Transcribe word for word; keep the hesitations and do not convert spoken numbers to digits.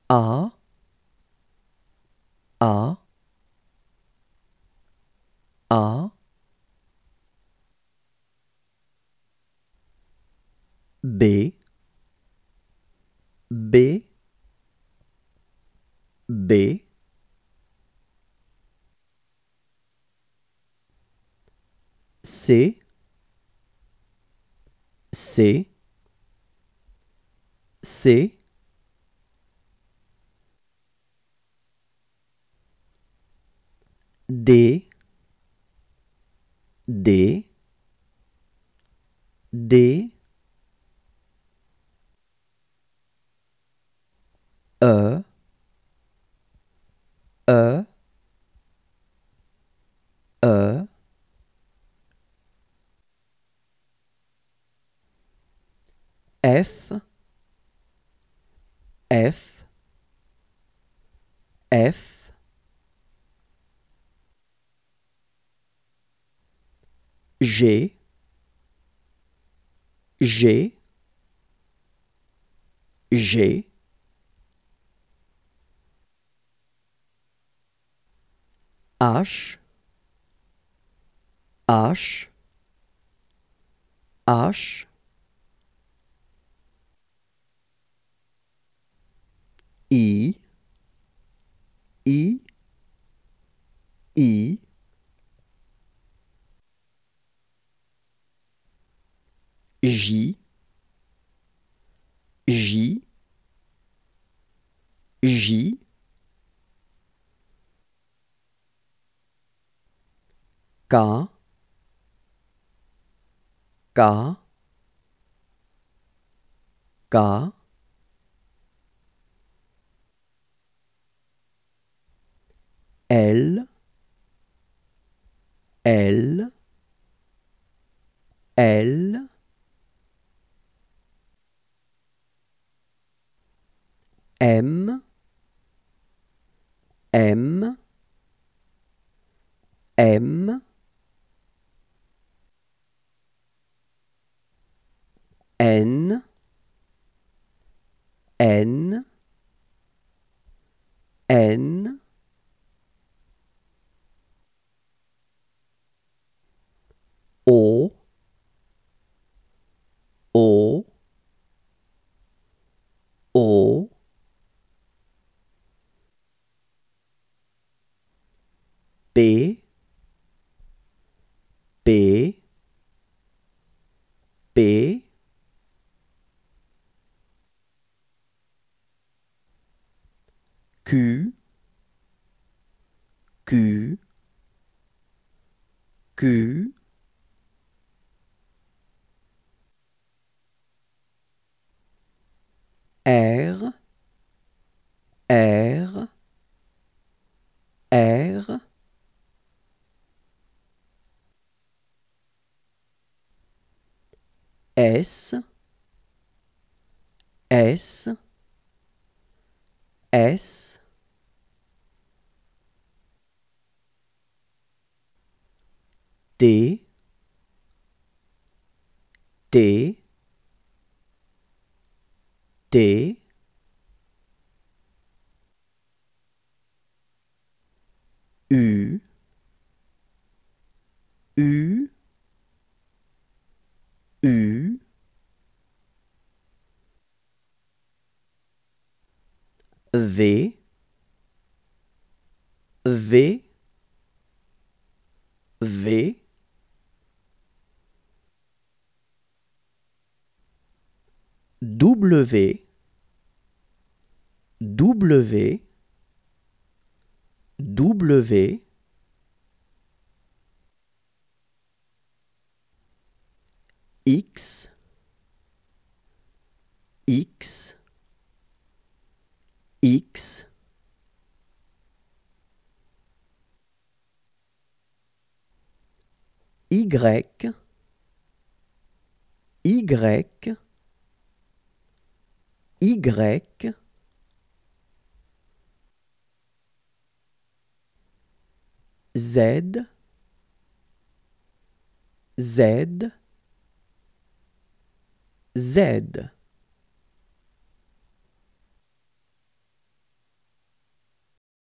A, A, A, B, B, B, C, C, C, D, D, D, E, E, E, F, F, F, G, G, G, H, H, H, I, I, I, J, J, J, K, K, K, L, L, L, M, M, M, N, N, N, O, O, O, P, P, P, Q, Q, Q, R, R, R, S, S, S, T, T, T, U, U, U, V, V, V, W, W, W, X, X, X, Y, Y, Y, Z, Z, Z.